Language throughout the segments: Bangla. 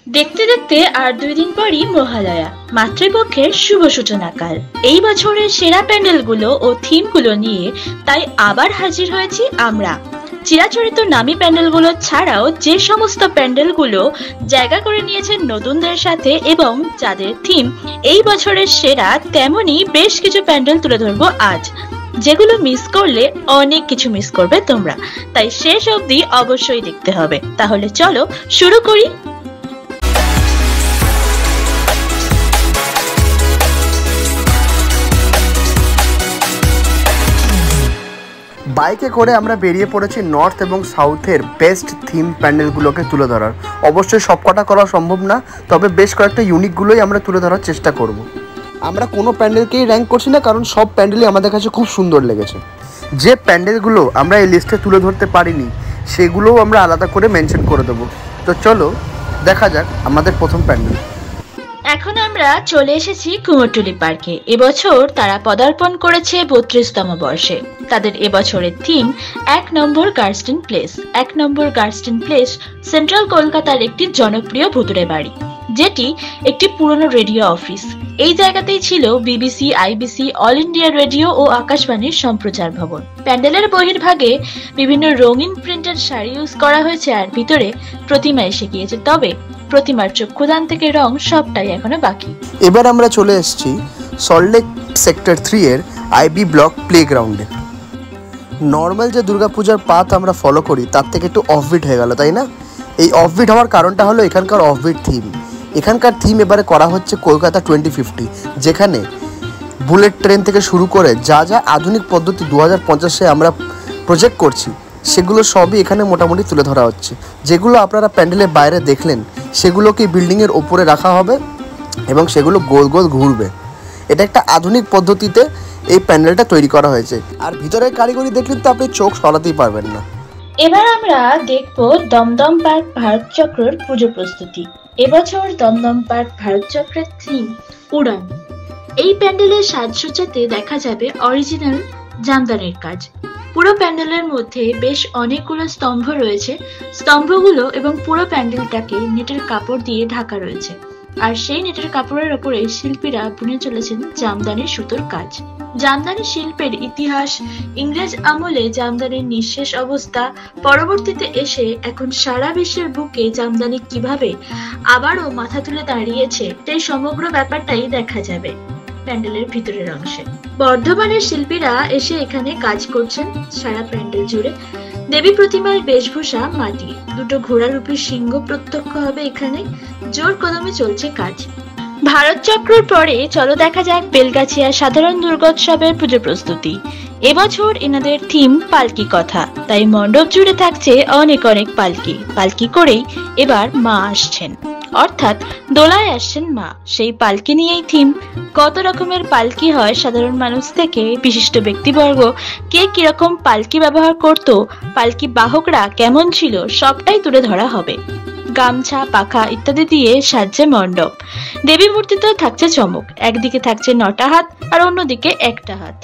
দেখতে দেখতে আর 2 দিন পরই মহালয়া, মাতৃপক্ষের শুভ সূচনাকাল। এই বছরের সেরা প্যান্ডেলগুলো ও থিমগুলো নিয়ে তাই আবার হাজির হয়েছি আমরা। চিরাচরিত নামী প্যান্ডেলগুলো ছাড়াও যে সমস্ত প্যান্ডেলগুলো জায়গা করে নিয়েছে নতুনদের সাথে এবং যাদের থিম এই বছরের সেরা, তেমনই বেশ কিছু প্যান্ডেল তুলে ধরবো আজ, যেগুলো মিস করলে অনেক কিছু মিস করবে তোমরা। তাই শেষ অবধি অবশ্যই দেখতে হবে। তাহলে চলো শুরু করি। বাইকে করে আমরা বেরিয়ে পড়েছি নর্থ এবং সাউথের বেস্ট থিম প্যান্ডেলগুলোকে তুলে ধরার। অবশ্যই সবকটা করা সম্ভব না, তবে বেশ কয়েকটা ইউনিকগুলোই আমরা তুলে ধরার চেষ্টা করব। আমরা কোনো প্যান্ডেলকেই র্যাঙ্ক করছি না, কারণ সব প্যান্ডেলই আমাদের কাছে খুব সুন্দর লেগেছে। যে প্যান্ডেলগুলো আমরা এই লিস্টে তুলে ধরতে পারিনি সেগুলোও আমরা আলাদা করে মেনশন করে দেবো। তো চলো দেখা যাক আমাদের প্রথম প্যান্ডেল। এখন আমরা চলে এসেছি কুমোরটুলি পার্কে। এবছর তারা পদার্পণ করেছে 32তম বর্ষে। তাদের এবছরের থিম 1 নম্বর গার্স্টেন প্লেস। 1 নম্বর গার্স্টেন প্লেস সেন্ট্রাল কলকাতার একটি জনপ্রিয় ভুতুড়ে বাড়ি, যেটি একটি পুরনো রেডিও অফিস। এই জায়গাতেই ছিল BBC, IBC, All India Radio ও আকাশবাণীর সম্প্রচার ভবন। প্যান্ডেলের বহির্ভাগে বিভিন্ন রঙিন প্রিন্টেড শাড়ি ইউজ করা হয়েছে, আর ভিতরে প্রতিমা এসে গিয়েছে। তবে প্রতিমার চক্ষুদান থেকে রং সবটাই এখনো বাকি। এবার আমরা চলে এসেছি সল্টলেক সেক্টর 3 এর আইবি ব্লক প্লেগ্রাউন্ডে। নর্মাল যে দুর্গাপূজার পাথ আমরা ফলো করি তার থেকে একটু অফবিট হয়ে গেল, তাই না? এই অফবিট হওয়ার কারণটা হলো এখানকার অফবিট থিম। এখানকার থিম এবারে করা হচ্ছে কলকাতা 2050, যেখানে বুলেট ট্রেন থেকে শুরু করে যা যা আধুনিক পদ্ধতি 2050-এ আমরা প্রজেক্ট করছি সেগুলো সবই এখানে মোটামুটি তুলে ধরা হচ্ছে। যেগুলো আপনারা প্যান্ডেলের বাইরে দেখলেন সেগুলোকে বিল্ডিংয়ের ওপরে রাখা হবে এবং সেগুলো গোল গোল ঘুরবে। এটা একটা আধুনিক পদ্ধতিতে এই প্যান্ডেলটা তৈরি করা হয়েছে, আর ভিতরের কারিগরি দেখলেন তো আপনি চোখ সরাতেই পারবেন না। এবার আমরা দেখব দমদম পার্ক ভারত চক্রের পুজো প্রস্তুতি। এবছর দমদম পার্ক ভারত চক্রের থিম উড়ান। এই প্যান্ডেলের সাজসজ্জাতে দেখা যাবে অরিজিনাল জামদানির কাজ। পুরো প্যান্ডেলের মধ্যে বেশ অনেকগুলো স্তম্ভ রয়েছে। স্তম্ভগুলো এবং পুরো প্যান্ডেলটাকে নেটের কাপড় দিয়ে ঢাকা রয়েছে, আর সেই নেটের কাপড়ের ওপরে শিল্পীরা বুনে চলেছেন জামদানির সুতোর কাজ। জামদানি শিল্পের ইতিহাস, ইংরেজ আমলে জামদানির নিঃশেষ অবস্থা, পরবর্তীতে এসে এখন সারা বিশ্বের বুকে জামদানি কিভাবে আবারও মাথা তুলে দাঁড়িয়েছে, সেই সমগ্র ব্যাপারটাই দেখা যাবে প্যান্ডেলের ভিতরের অংশে। বর্ধমানের শিল্পীরা এসে এখানে কাজ করছেন সারা প্যান্ডেল জুড়ে। দেবী প্রতিমার বেশভূষা মাটি, দুটো ঘোড়ারূপী সিংহ প্রত্যক্ষ হবে এখানে। জোর কদমে চলছে কাজ। ভারত চক্রের পরে চলো দেখা যাক বেলগাছিয়া সাধারণ দুর্গোৎসবের পুজো প্রস্তুতি। এবছর এনাদের থিম পালকি কথা, তাই মণ্ডপ জুড়ে থাকছে অনেক অনেক পালকি। পালকি করেই এবার মা আসছেন, অর্থাৎ দোলায় আসছেন মা। সেই পালকি নিয়েই থিম। কত রকমের পালকি হয় সাধারণ মানুষ থেকে বিশিষ্ট ব্যক্তিবর্গ, কে কিরকম পালকি ব্যবহার করত, পালকি বাহকরা কেমন ছিল, সবটাই তুলে ধরা হবে। গামছা, পাখা ইত্যাদি দিয়ে সাজছে মণ্ডপ। দেবী মূর্তিতেও থাকছে চমক। একদিকে থাকছে 9টা হাত আর অন্যদিকে 1টা হাত।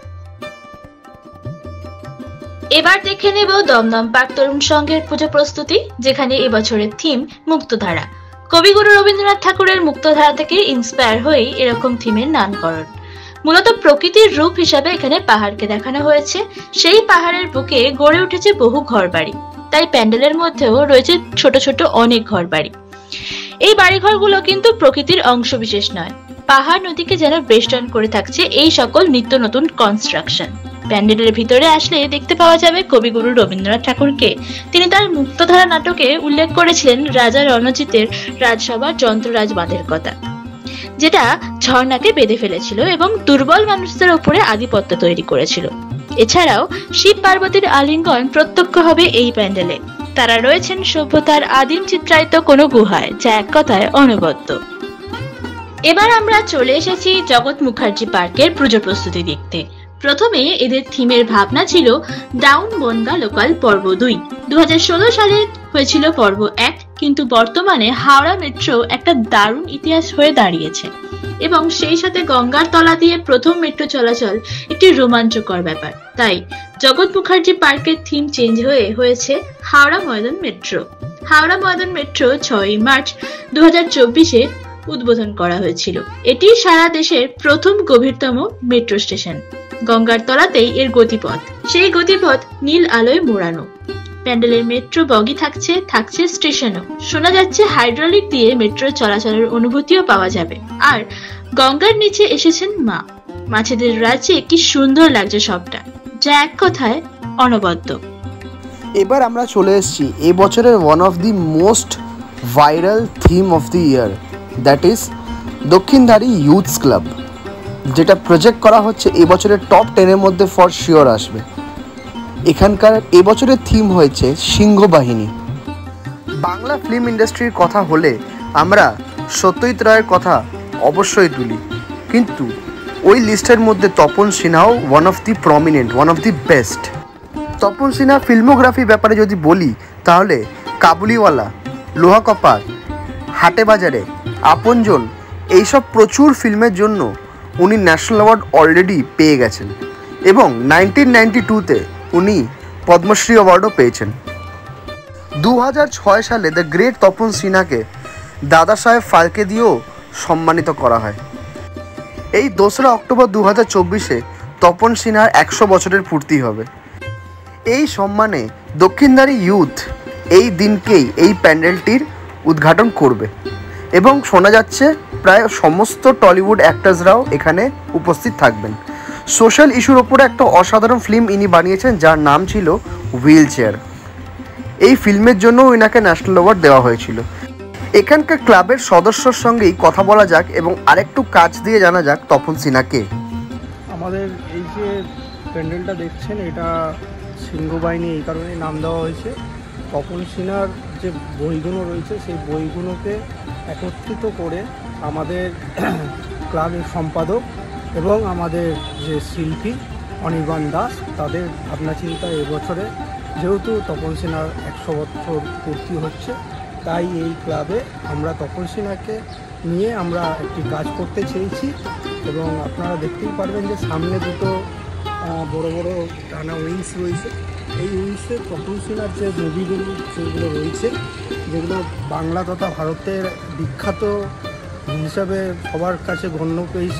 এবার দেখে নেব দমদম পার্ক তরুণ সংঘের পুজো প্রস্তুতি, যেখানে এবছরের থিম মুক্তধারা। কবিগুরু রবীন্দ্রনাথ ঠাকুরের মুক্তধারা থেকে ইন্সপায়ার হয়েই এরকম থিমের নামকরণ। মূলত প্রকৃতির রূপ হিসাবে এখানে পাহাড়কে দেখানো হয়েছে। সেই পাহাড়ের বুকে গড়ে উঠেছে বহু ঘরবাড়ি, তাই প্যান্ডেলের মধ্যেও রয়েছে ছোট ছোট অনেক ঘরবাড়ি। এই বাড়িঘরগুলো কিন্তু প্রকৃতির অংশ বিশেষ নয়, পাহাড় নদীকে যেন বেষ্টন করে থাকছে এই সকল নিত্য নতুন কনস্ট্রাকশন। প্যান্ডেলের ভিতরে আসলে দেখতে পাওয়া যাবে কবিগুরু রবীন্দ্রনাথ ঠাকুরকে। তিনি তার মুক্তধারা নাটকে উল্লেখ করেছিলেন রাজা রণজিতের রাজসভার যন্ত্ররাজ বাঁধের কথা, যেটা ঝর্ণাকে বেঁধে ফেলেছিল এবং দুর্বল মানুষদের উপরে আধিপত্য তৈরি করেছিল। এছাড়াও শিব পার্বতীর আলিঙ্গন প্রত্যক্ষ হবে এই প্যান্ডেলে। তারা রয়েছেন সভ্যতার আদিম চিত্রায়িত কোনো গুহায়, যা এক কথায় অনবদ্য। এবার আমরা চলে এসেছি জগৎ মুখার্জি পার্কের পুজো প্রস্তুতি দেখতে। প্রথমে এদের থিমের ভাবনা ছিল ডাউন বনগা লোকাল পর্ব 2। 2016 সালে হয়েছিল পর্ব 1, কিন্তু বর্তমানে হাওড়া মেট্রো একটা দারুণ ইতিহাস হয়ে দাঁড়িয়েছে। এবং সেই সাথে গঙ্গার তলা দিয়ে প্রথম মেট্রো চলাচল একটি রোমাঞ্চকর ব্যাপার। তাই জগৎ মুখার্জি পার্কের থিম চেঞ্জ হয়েছে Howrah Maidan metro. Howrah Maidan metro 6 March 2024-এ উদ্বোধন করা হয়েছিল। এটি সারা দেশের প্রথম গভীরতম মেট্রো স্টেশন। গঙ্গার তলাতেই এর গতিপথ, সেই গতিপথ নীল আলোয় মোড়ানো। প্যান্ডেলের মেট্রো বগি থাকছে স্টেশনও। শোনা যাচ্ছে হাইড্রোলিক দিয়ে মেট্রো চলাচলের অনুভূতিও পাওয়া যাবে। আর গঙ্গার নিচে এসেছেন মা, মাছেদের রাজ্যে কি সুন্দর লাগছে সবটা, যা এক কথায় অনবদ্য। এবার আমরা চলে এসেছি এই বছরের one of the most viral theme of the year, that is Dakshindhari youths club, যেটা প্রজেক্ট করা হচ্ছে এবছরের টপ 10-এর মধ্যে ফর শিওর আসবে। এখানকার এবছরের থিম হয়েছে সিংহ বাহিনী। বাংলা ফিল্ম ইন্ডাস্ট্রির কথা হলে আমরা সত্যজিৎ রায়ের কথা অবশ্যই তুলি, কিন্তু ওই লিস্টের মধ্যে তপন সিনহাও one of the prominent, one of the best. Tapan Sinha filmography ব্যাপারে যদি বলি তাহলে কাবুলিওয়ালা, লোহা কপার, হাটে বাজারে, আপনজন এইসব প্রচুর ফিল্মের জন্য উনি ন্যাশনাল অ্যাওয়ার্ড অলরেডি পেয়ে গেছেন এবং 1992-তে উনি পদ্মশ্রী অ্যাওয়ার্ডও পেয়েছেন। 2006 সালে দ্য গ্রেট তপন সিনহাকে দাদা সাহেব ফালকে দিয়েও সম্মানিত করা হয়। এই 2রা অক্টোবর 2024-এ তপন সিনহার 100 বছরের পূর্তি হবে। এই সম্মানে দক্ষিণধারী ইউথ এই দিনকেই এই প্যান্ডেলটির উদ্ঘাটন করবে এবং শোনা যাচ্ছে প্রায় সমস্ত টলিউড অ্যাক্টার্সরাও এখানে উপস্থিত থাকবেন। সোশ্যাল ইস্যুর ওপরে একটা অসাধারণ ফিল্ম ইনি বানিয়েছেন যার নাম ছিল হুইল চেয়ার। এই ফিল্মের জন্য ইনাকে ন্যাশনাল অ্যাওয়ার্ড দেওয়া হয়েছিল। এখানকার ক্লাবের সদস্যর সঙ্গেই কথা বলা যাক এবং আরেকটু কাজ দিয়ে জানা যাক তপন সিনহাকে। আমাদের এই যে প্যান্ডেলটা দেখছেন এটা সিংহবাহিনী এই কারণে নাম দেওয়া হয়েছে, তপন সিনহার যে বইগুলো রয়েছে সেই বইগুলোকে একত্রিত করে আমাদের ক্লাবের সম্পাদক এবং আমাদের যে শিল্পী অনির্বাণ দাস তাদের ভাবনা চিন্তা এবছরে যেহেতু তপন সিনহার 100 বছর পূর্তি হচ্ছে, তাই এই ক্লাবে আমরা তপন সিনহাকে নিয়ে আমরা একটি কাজ করতে চেয়েছি। এবং আপনারা দেখতেই পারবেন যে সামনে দুটো বড় বড় টানা উইংস রয়েছে। এই উইংসে তপন সিনহার যে মুভিগুলো যেগুলো রয়েছে, যেগুলো বাংলা তথা ভারতের বিখ্যাত হিসাবে সবার কাছে গণ্য পেয়েছে,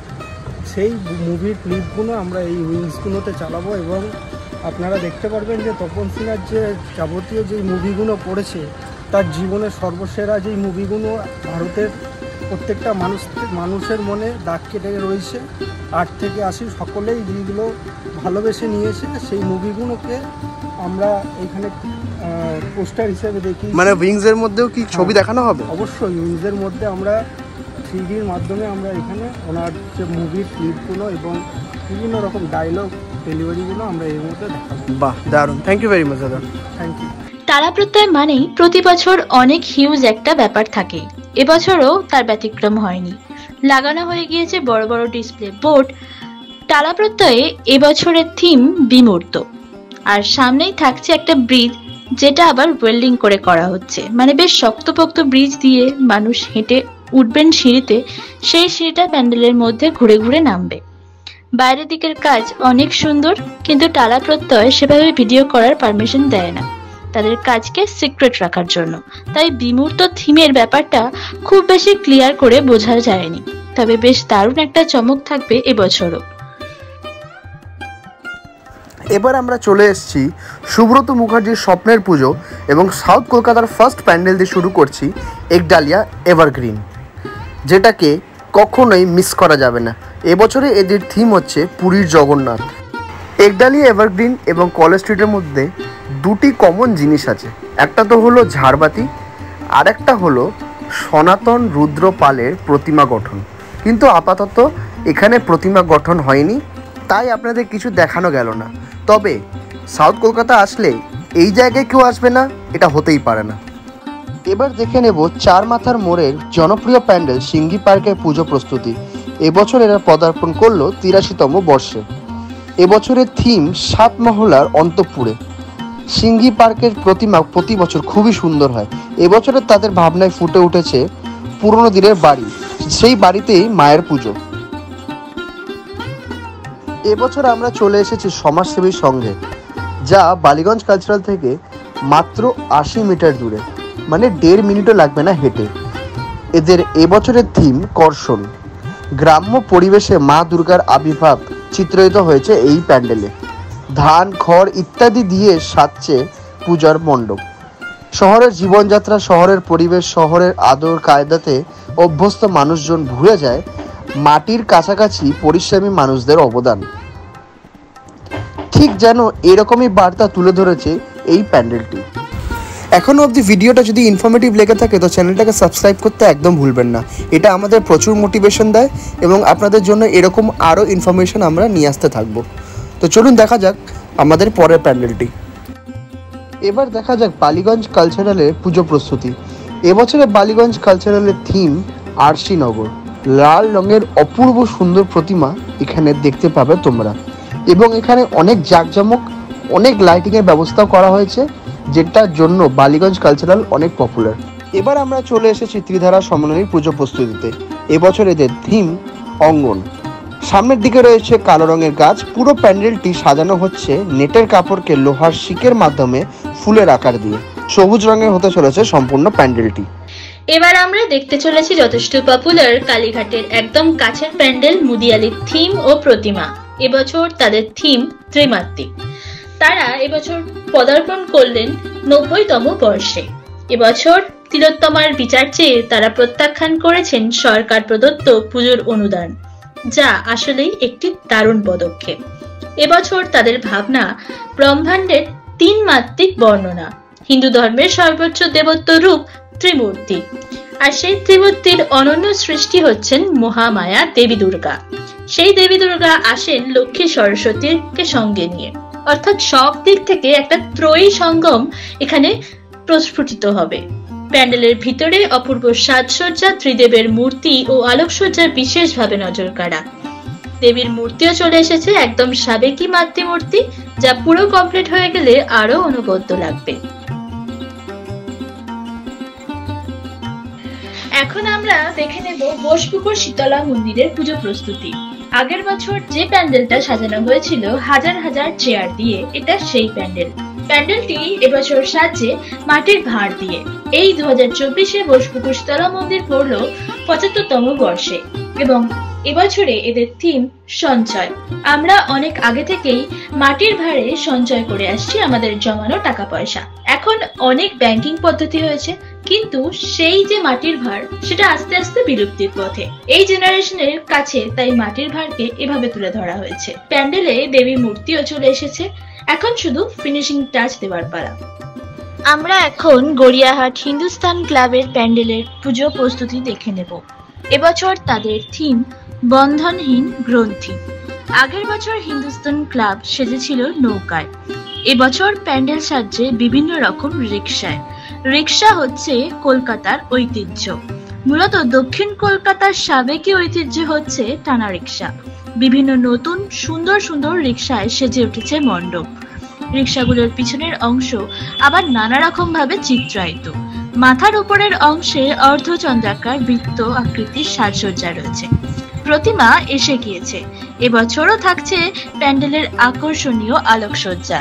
সেই মুভির ক্লিপগুলো আমরা এই উইংসগুলোতে চালাবো এবং আপনারা দেখতে পারবেন যে তপন সিনহার যে যাবতীয় যেই মুভিগুলো করেছে তার জীবনের সর্বসেরা যেই মুভিগুলো ভারতের প্রত্যেকটা মানুষের মনে দাগ কেটে রয়েছে, 8 থেকে 80 সকলেই যেগুলো ভালোবেসে নিয়েছে, সেই মুভিগুলোকে আমরা এখানে পোস্টার হিসেবে দেখি। মানে উইংসের মধ্যেও কি ছবি দেখানো হবে? অবশ্যই উইংসের মধ্যে আমরা 3Dর মাধ্যমে আমরা এখানে ওনার যে মুভির ক্লিপগুলো এবং বিভিন্ন রকম ডায়লগ ডেলিভারিগুলো আমরা এর মধ্যে দেখাবো। বাহ, দারুণ, থ্যাংক ইউ ভেরি মাচ দাদা। Thank you. তারা প্রত্যয় মানেই প্রতি বছর অনেক হিউজ একটা ব্যাপার থাকে। এবছরও তার ব্যতিক্রম হয়নি। লাগানো হয়ে গিয়েছে বড় বড় ডিসপ্লে বোর্ড। তারা প্রত্যয়ে এবছরের থিম বিমূর্ত, আর সামনেই থাকছে একটা ব্রিজ যেটা আবার ওয়েল্ডিং করে করা হচ্ছে, মানে বেশ শক্তপোক্ত ব্রিজ দিয়ে মানুষ হেঁটে উঠবেন সিঁড়িতে, সেই সিঁড়িটা প্যান্ডেলের মধ্যে ঘুরে ঘুরে নামবে। বাইরের দিকের কাজ অনেক সুন্দর, কিন্তু টালা প্রত্যয় সেভাবে ভিডিও করার পারমিশন দেয় না তাদের কাজকে সিক্রেট রাখার জন্য। তাই বিমূর্ত থিমের ব্যাপারটা খুব বেশি ক্লিয়ার করে বোঝা যায়নি, তবে বেশ দারুণ একটা চমক থাকবে এবছরও। এবার আমরা চলে এসেছি সুব্রত মুখার্জির স্বপ্নের পুজো এবং সাউথ কলকাতার ফার্স্ট প্যান্ডেল দিয়ে শুরু করছি একডালিয়া এভারগ্রিন, যেটাকে কখনোই মিস করা যাবে না। এবছরে এদের থিম হচ্ছে পুরীর জগন্নাথ। একডালিয়া এভারগ্রিন এবং কলেজ স্ট্রিটের মধ্যে দুটি কমন জিনিস আছে, একটা তো হলো ঝাড়বাতি, আর একটা হলো সনাতন রুদ্র পালের প্রতিমা গঠন। কিন্তু আপাতত এখানে প্রতিমা গঠন হয়নি, তাই আপনাদের কিছু দেখানো গেল না। তবে সাউথ কলকাতা আসলে এই জায়গায় কেউ আসবে না, এটা হতেই পারে না। এবার দেখে নেব চার মাথার মোড়ের জনপ্রিয় প্যান্ডেল সিঙ্গি পার্কের পুজো প্রস্তুতি। এবছর এরা পদার্পণ করলো 83তম বর্ষে। এবছরের থিম 7 মহলার অন্তঃপুরে। সিঙ্গি পার্কের প্রতিমা প্রতি বছর খুবই সুন্দর হয়। এবছরে তাদের ভাবনায় ফুটে উঠেছে পুরনো দিনের বাড়ি, সেই বাড়িতেই মায়ের পুজো। এবছর আমরা চলে এসেছি সমাজসেবী সঙ্গে, যা বালিগঞ্জ কালচারাল থেকে মাত্র 80 মিটার দূরে, মানে 1.5 মিনিটও লাগবে না হেঁটে। এদের এবছরের থিম কর্ষণ। গ্রাম্য পরিবেশে মা দুর্গার আবির্ভাব চিত্রায়িত হয়েছে এই প্যান্ডেলে। ধান, খড় ইত্যাদি দিয়ে সাজছে পূজার মণ্ডপ। শহরের জীবনযাত্রা, শহরের পরিবেশ, শহরের আদর কায়দাতে অভ্যস্ত মানুষজন ভুলে যায় মাটির কাছাকাছি পরিশ্রমী মানুষদের অবদান। ঠিক যেন এরকমই বার্তা তুলে ধরেছে এই প্যান্ডেলটি। এখনও অবধি ভিডিওটা যদি ইনফরমেটিভ লেগে থাকে তো চ্যানেলটাকে সাবস্ক্রাইব করতে একদম ভুলবেন না। এটা আমাদের প্রচুর মোটিভেশন দেয় এবং আপনাদের জন্য এরকম আরও ইনফরমেশন আমরা নিয়ে আসতে থাকবো। তো চলুন দেখা যাক আমাদের পরের প্যান্ডেলটি। এবার দেখা যাক বালিগঞ্জ কালচারালের পুজো প্রস্তুতি। এবছরে বালিগঞ্জ কালচারালের থিম আরশি নগর। লাল রঙের অপূর্ব সুন্দর প্রতিমা এখানে দেখতে পাবে তোমরা, এবং এখানে অনেক জাঁকজমক, অনেক লাইটিংয়ের ব্যবস্থাও করা হয়েছে, যেটার জন্য বালিগঞ্জ কালচারাল অনেক পপুলার। এবার আমরা চলে এসেছি ত্রিধারা সম্মেলনীর পুজো প্রস্তুতিতে। এবছর এদের থিম অঙ্গন। সামনের দিকে রয়েছে কালো রঙের গাছ। পুরো প্যান্ডেলটি সাজানো হচ্ছে নেটের কাপড়কে লোহার শিকের মাধ্যমে ফুলের আকার দিয়ে। সবুজ রঙের হতে চলেছে সম্পূর্ণ প্যান্ডেলটি। এবার আমরা দেখতে চলেছি যথেষ্ট পপুলার কালীঘাটের একদম কাছের প্যান্ডেল মুদিয়ালির থিম ও প্রতিমা। এবছর তাদের থিম ত্রিমাত্রিক। তারা এবছর পদার্পণ করলেন 90তম বর্ষে। এবছর তিলোত্তমার বিচার চেয়ে তারা প্রত্যাখ্যান করেছেন সরকার প্রদত্ত পুজোর অনুদান, যা আসলেই একটি দারুণ পদক্ষেপ। এবছর তাদের ভাবনা ব্রহ্মাণ্ডের 3 মাত্রিক বর্ণনা। হিন্দু ধর্মের সর্বোচ্চ দেবত্ব রূপ ত্রিমূর্তি, আর সেই ত্রিমূর্তির অনন্য সৃষ্টি হচ্ছেন মহামায়া দেবী দুর্গা। সেই দেবী দুর্গা আসেন লক্ষ্মী সরস্বতীকে সঙ্গে নিয়ে, অর্থাৎ সব দিক থেকে একটা ত্রয়ী সঙ্গম এখানে প্রস্ফুটিত হবে। প্যান্ডেলের ভিতরে অপূর্ব সাজসজ্জা, ত্রিদেবের মূর্তি ও আলোকসজ্জার বিশেষভাবে নজর কাড়া। দেবীর মূর্তিও চলে এসেছে, একদম সাবেকি মাতৃমূর্তি, যা পুরো কমপ্লিট হয়ে গেলে আরো অনবদ্য লাগবে। এখন আমরা দেখে নেব বোসপুকুর শীতলা মন্দিরের পুজো প্রস্তুতি। আগের বছর যে প্যান্ডেলটা সাজানো হয়েছিল হাজার হাজার চেয়ার দিয়ে, এটা সেই প্যান্ডেল। প্যান্ডেলটি এবছর সাজছে মাটির ভাঁড় দিয়ে। এই 2024-এ বোসপুকুর শীতলা মন্দির পড়ল 75তম বর্ষে, এবং এবছরে এদের থিম সঞ্চয়। আমরা অনেক আগে থেকেই মাটির ভাঁড়ে সঞ্চয় করে আসছি আমাদের জমানো টাকা পয়সা। এখন অনেক ব্যাংকিং পদ্ধতি হয়েছে, কিন্তু সেই যে মাটির ভাঁড়, সেটা আস্তে আস্তে বিলুপ্তির পথে। এই জেনারেশনের কাছে তাই মাটির ভাঁড়কে এভাবে তুলে ধরা হয়েছে। প্যান্ডেলে দেবী মূর্তিও চলে এসেছে, এখন শুধু ফিনিশিং টাচ দেওয়ার পালা। আমরা এখন গড়িয়াহাট হিন্দুস্তান ক্লাবের প্যান্ডেলের পুজো প্রস্তুতি দেখে নেব। এবছর তাদের থিম বন্ধনহীন গ্রন্থি। আগের বছর হিন্দুস্তান ক্লাব সেজেছিল নৌকায়, এবছর প্যান্ডেল সাজছে বিভিন্ন রকম রিকশায়। রিকশা হচ্ছে কলকাতার ঐতিহ্য। মূলত দক্ষিণ কলকাতার সাবেকি ঐতিহ্য হচ্ছে টানা রিকশা। বিভিন্ন নতুন সুন্দর সুন্দর রিকশায় সেজে উঠেছে মণ্ডপ। রিকশাগুলোর পিছনের অংশ আবার নানা রকম ভাবে চিত্রায়িত। মাথার উপরের অংশে অর্ধচন্দ্রাকার বৃত্ত আকৃতির সাজসজ্জা রয়েছে। প্রতিমা এসে গিয়েছে। এবছরও থাকছে প্যান্ডেলের আকর্ষণীয় আলোকসজ্জা।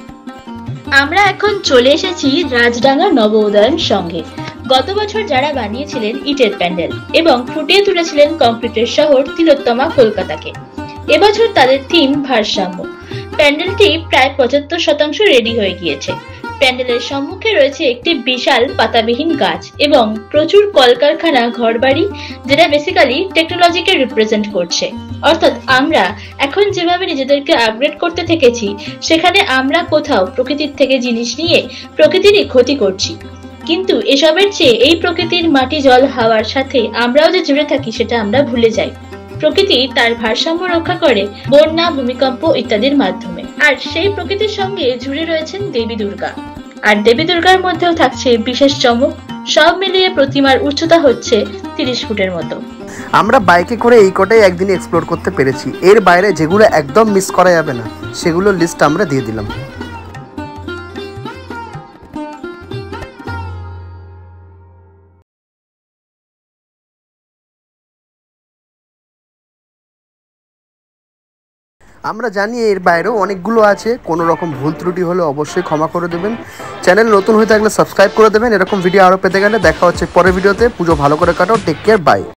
আমরা এখন চলে এসেছি রাজডাঙ্গা নব উদয়ন সঙ্গে। গত বছর যারা বানিয়েছিলেন ইটের প্যান্ডেল এবং ফুটিয়ে তুলেছিলেন কংক্রিটের শহর তিলোত্তমা কলকাতাকে, এবছর তাদের থিম ভারসাম্য। প্যান্ডেলটি প্রায় 75% রেডি হয়ে গিয়েছে। প্যান্ডেলের সম্মুখে রয়েছে একটি বিশাল পাতাবিহীন গাছ এবং প্রচুর কলকারখানা, ঘরবাড়ি, যেটা বেসিক্যালি টেকনোলজিকে রিপ্রেজেন্ট করছে। অর্থাৎ আমরা এখন যেভাবে নিজেদেরকে আপগ্রেড করতে থেকেছি, সেখানে আমরা কোথাও প্রকৃতির থেকে জিনিস নিয়ে প্রকৃতিরই ক্ষতি করছি। কিন্তু এসবের চেয়ে এই প্রকৃতির মাটি, জল, হাওয়ার সাথে আমরাও যে জুড়ে থাকি সেটা আমরা ভুলে যাই। প্রকৃতি তার ভারসাম্য রক্ষা করে বন্যা, ভূমিকম্প ইত্যাদির মাধ্যমে। আর সেই প্রকৃতির সঙ্গে জুড়ে রয়েছেন দেবী দুর্গা। আর দেবী দুর্গার মধ্যেও থাকছে বিশেষ চমক। সব মিলিয়ে প্রতিমার উচ্চতা হচ্ছে 30 ফুটের মতো। আমরা বাইকে করে এই কটাই একদিনে এক্সপ্লোর করতে পেরেছি। এর বাইরে যেগুলো একদম মিস করা যাবে না, সেগুলোর লিস্ট আমরা দিয়ে দিলাম। আমরা জানি এর বাইরেও অনেকগুলো আছে, কোনো রকম ভুল ত্রুটি হলে অবশ্যই ক্ষমা করে দেবেন। চ্যানেল নতুন হয়ে থাকলে সাবস্ক্রাইব করে দেবেন। এরকম ভিডিও আরও পেতে গেলে দেখা হচ্ছে পরের ভিডিওতে। পুজো ভালো করে কাটাও, টেক কেয়ার, বাই।